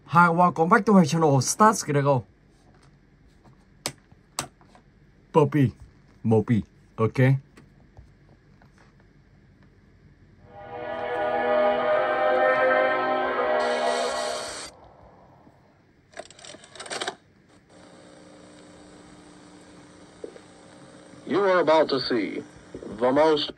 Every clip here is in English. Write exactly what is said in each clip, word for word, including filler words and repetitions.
Hi, welcome back to my channel. Start gonna go. Poppy, Moppy, okay? You are about to see the most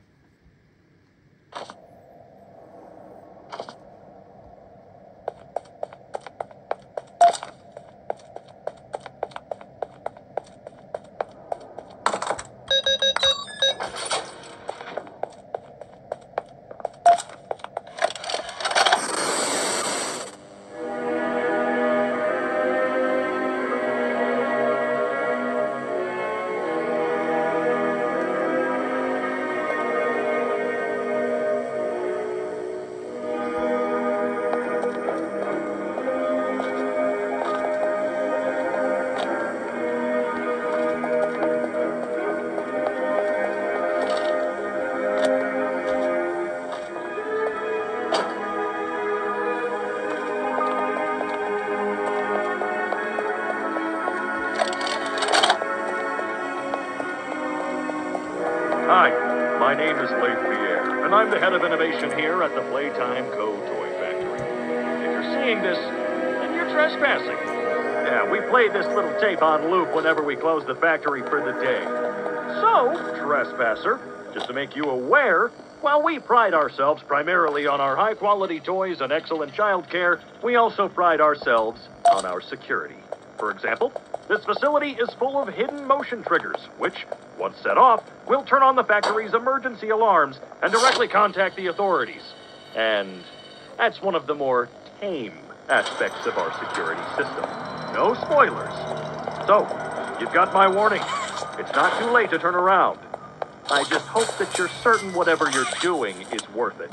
Hi, my name is Leif Pierre, and I'm the head of innovation here at the Playtime Co. Toy Factory. If you're seeing this, then you're trespassing. Yeah, we play this little tape on loop whenever we close the factory for the day. So, trespasser, just to make you aware, while we pride ourselves primarily on our high-quality toys and excellent child care, we also pride ourselves on our security. For example, this facility is full of hidden motion triggers, which, once set off, will turn on the factory's emergency alarms and directly contact the authorities. And that's one of the more tame aspects of our security system. No spoilers. So, you've got my warning. It's not too late to turn around. I just hope that you're certain whatever you're doing is worth it.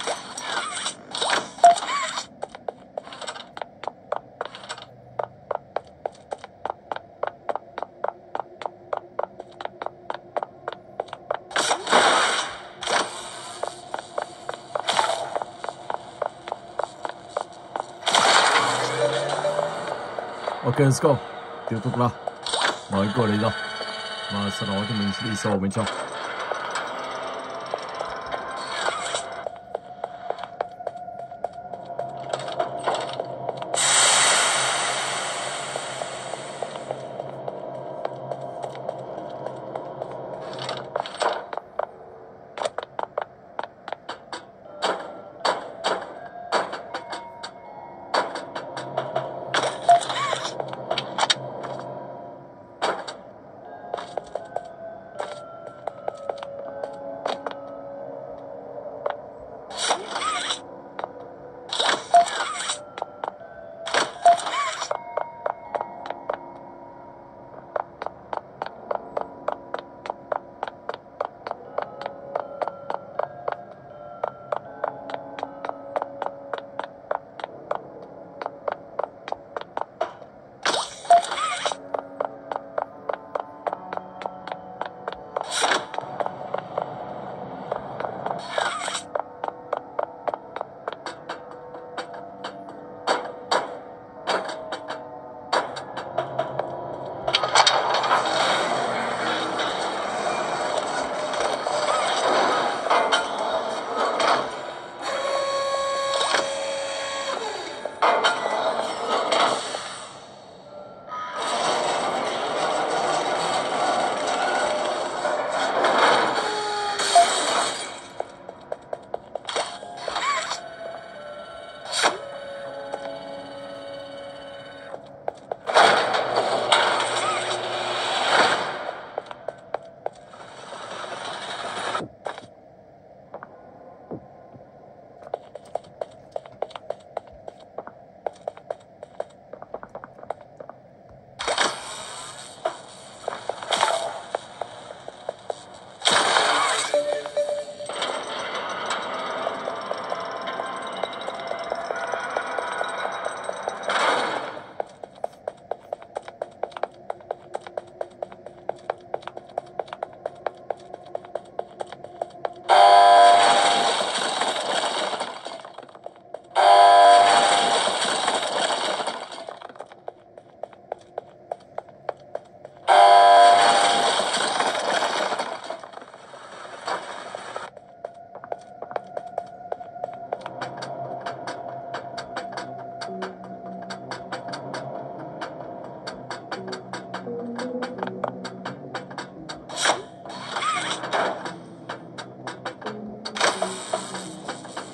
OK, let's go. 丢毒了，我一个嚟咯。我是我的名字，是我们叫。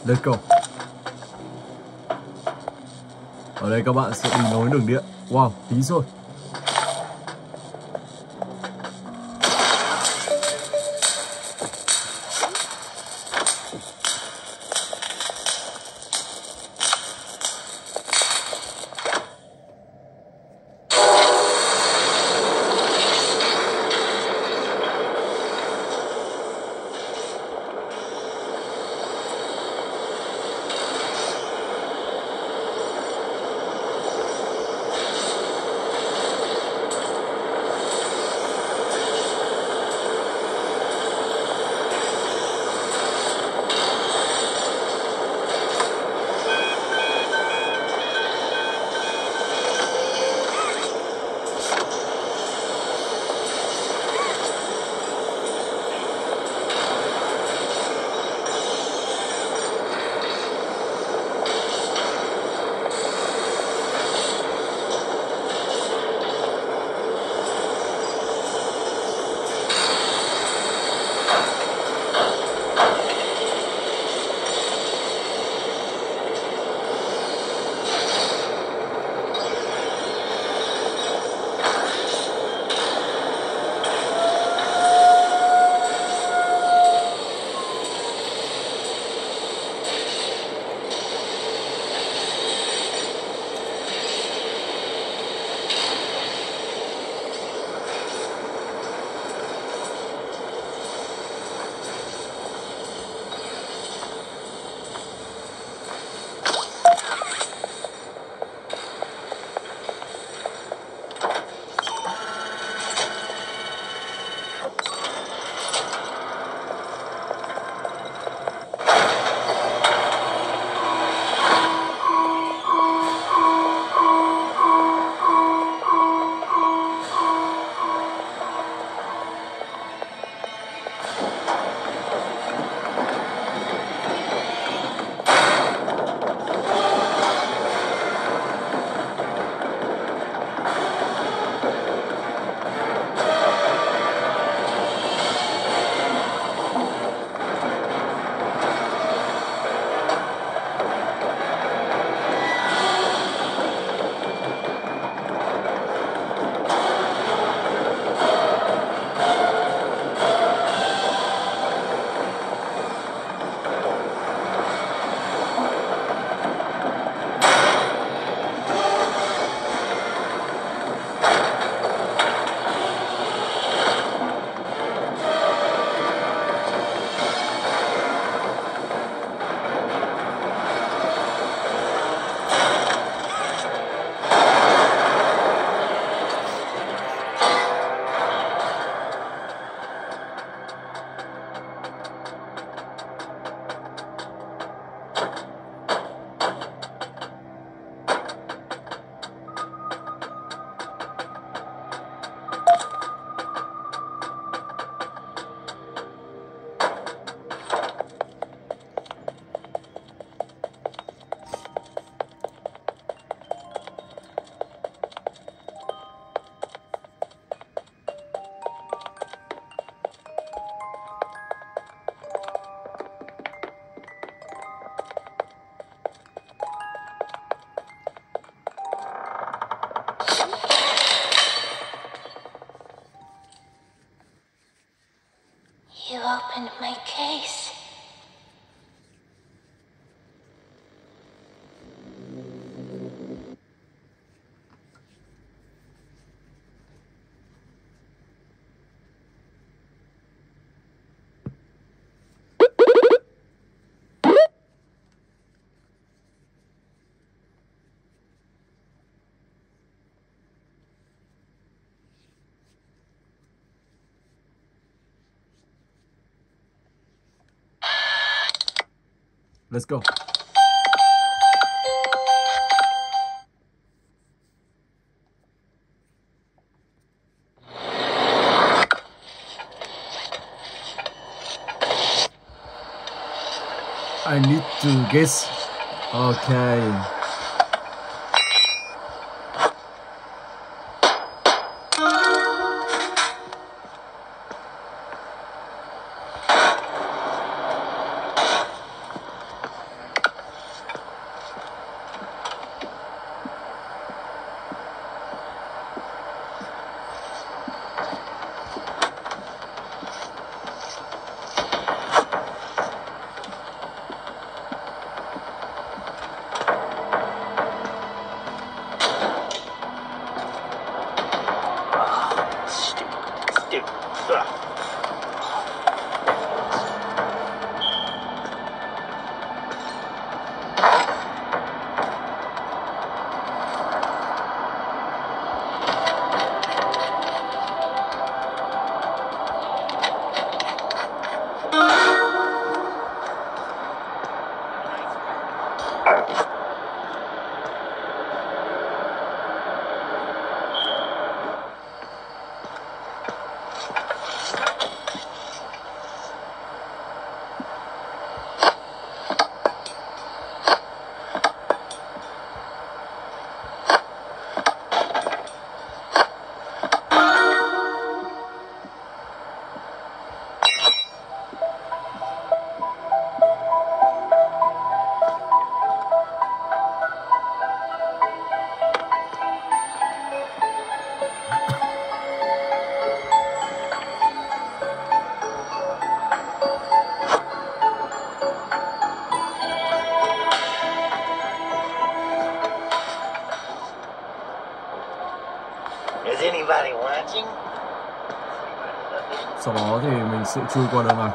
Let's go. Ở đây các bạn sẽ đi nối đường điện. Wow, tí rồi. You opened my case. Let's go. I need to guess. Okay. anybody watching? sau đó thì mình sẽ chui qua đường này.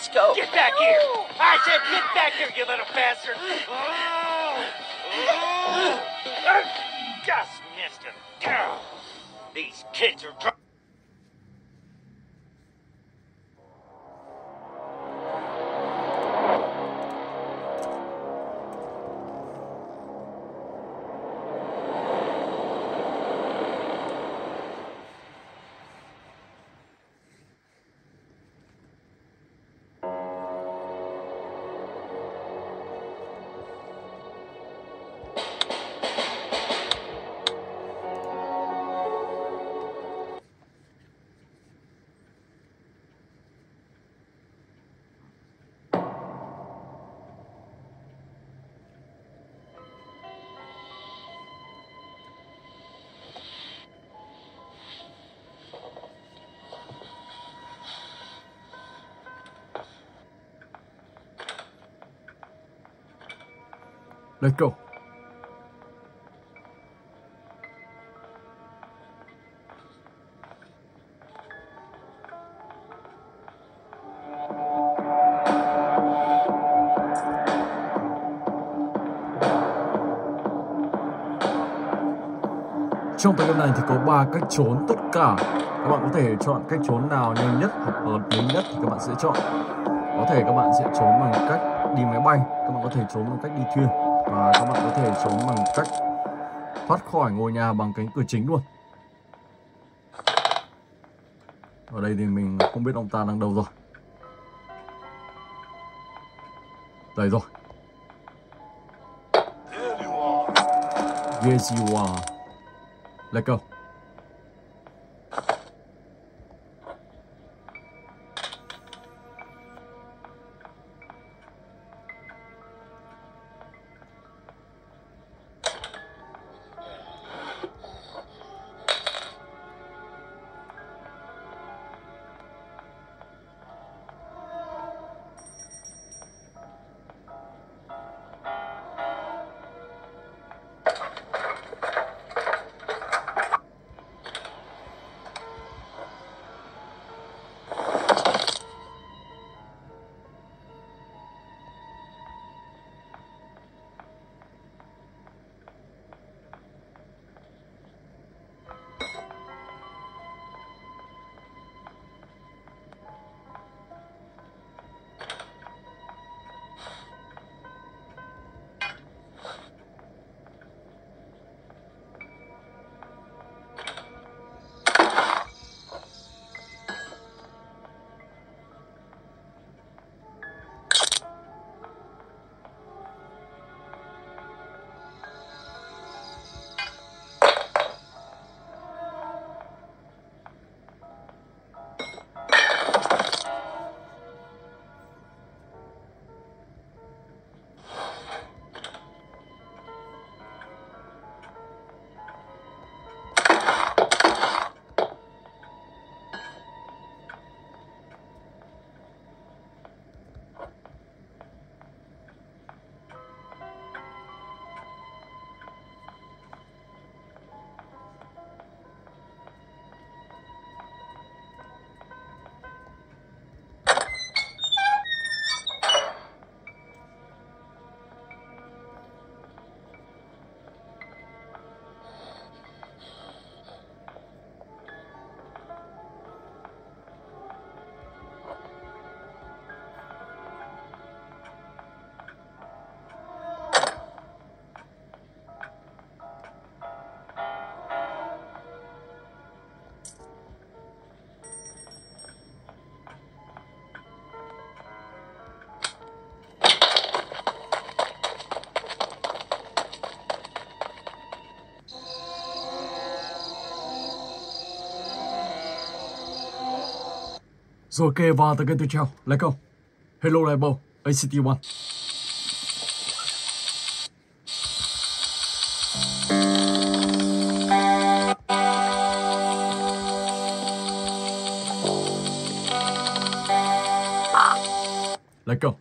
Let's go. Get back here! I said get back here, you little bastard! Just missed him. These kids are drunk. Let's go. Trong tựa game này thì có ba cách trốn tất cả. Các bạn có thể chọn cách trốn nào nhanh nhất hoặc hợp lý nhất thì các bạn sẽ chọn. Có thể các bạn sẽ trốn bằng cách đi máy bay, các bạn có thể trốn bằng cách đi thuyền, và các bạn có thể trốn bằng cách thoát khỏi ngôi nhà bằng cánh cửa chính luôn. Ở đây thì mình không biết ông ta đang đâu rồi. Đây rồi. Yes you are. Let's go. Rồi kê vào tựa game tiếp theo. Let's go. Hello Rainbow, a xê tê một. Let's go.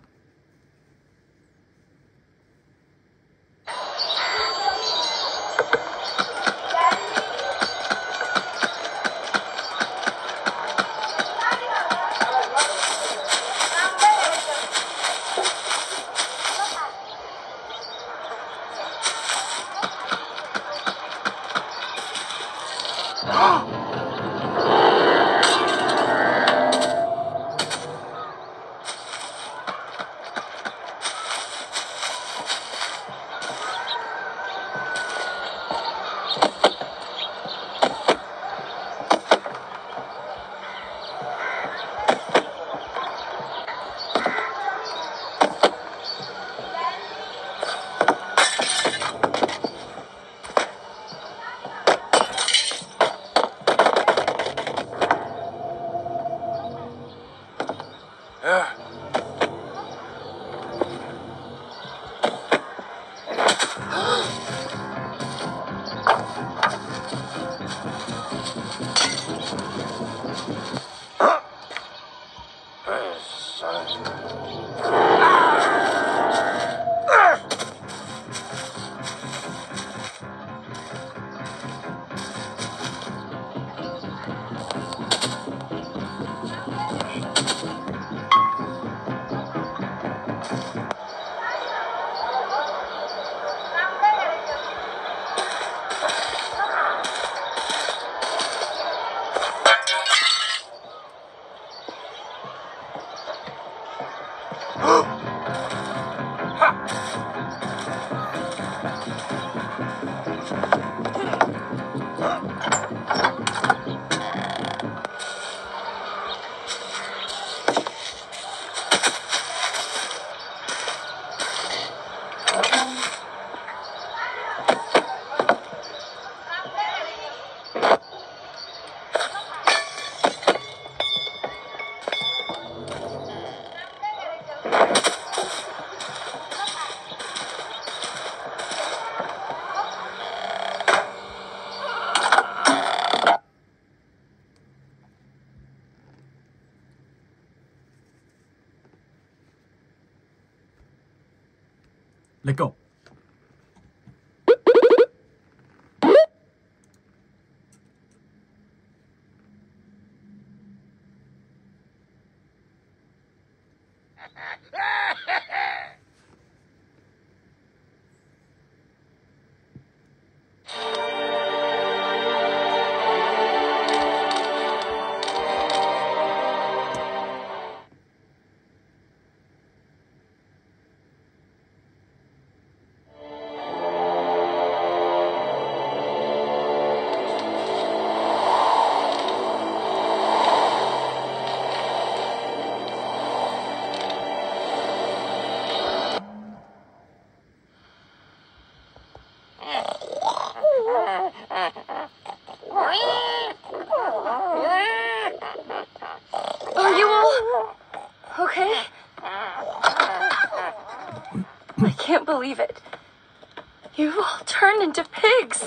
Let's go. Are you all okay? I can't believe it. You've all turned into pigs.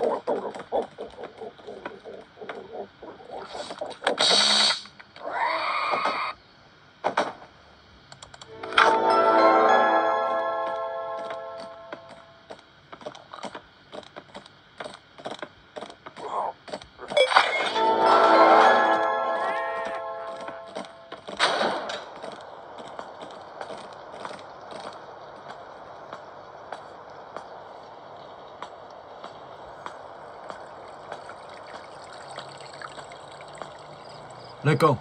Let's go.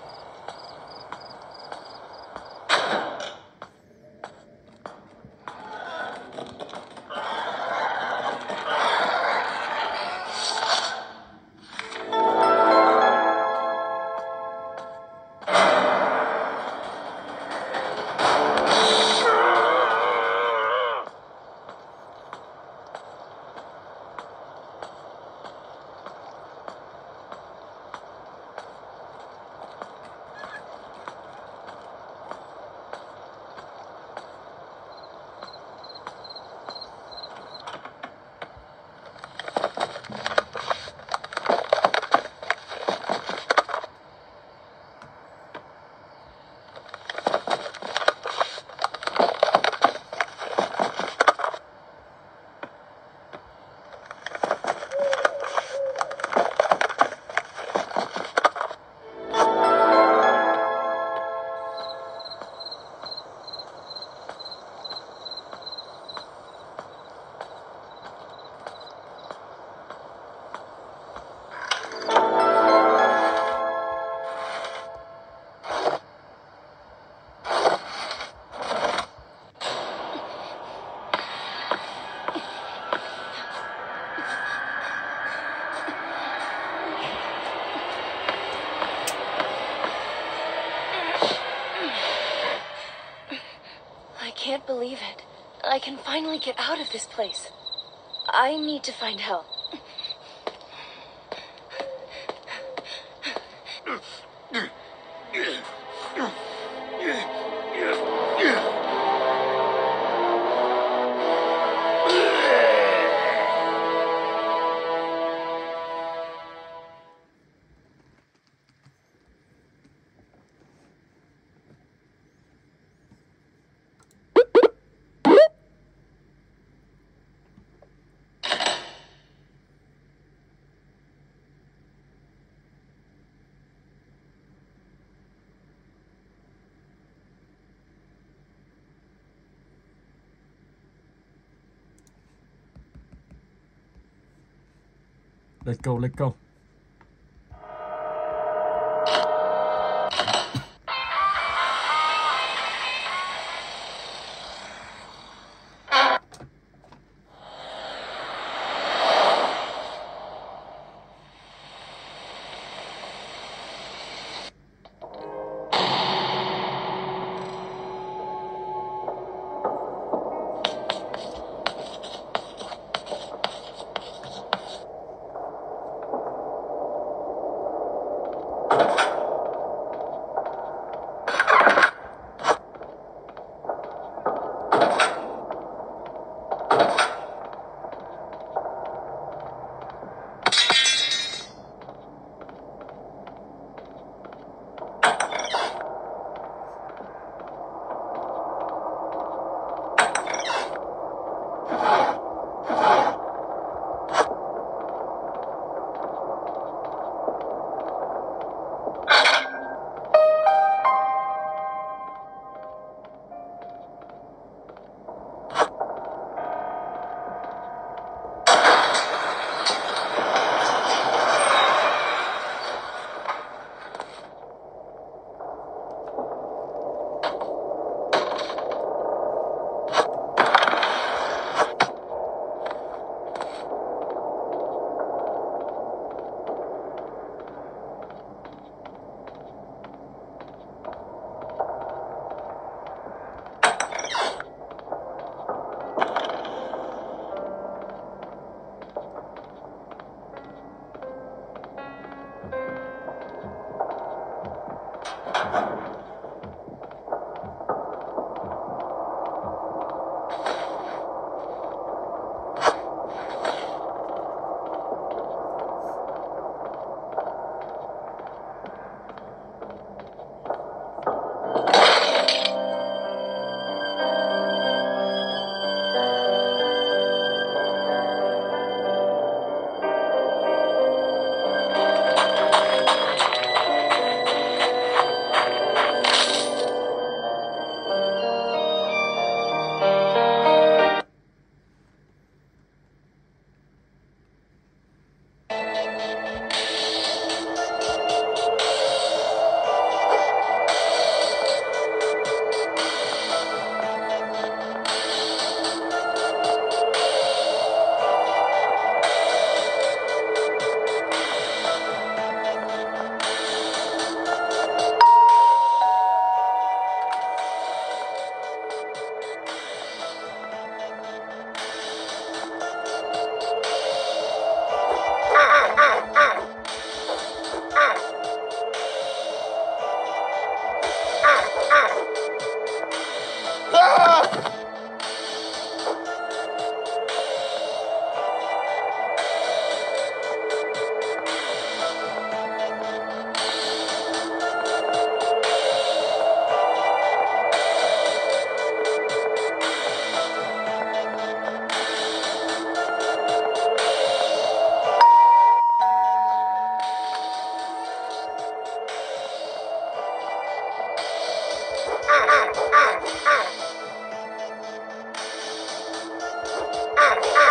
I can't believe it. I can finally get out of this place. I need to find help. Let's go, let's go. ah,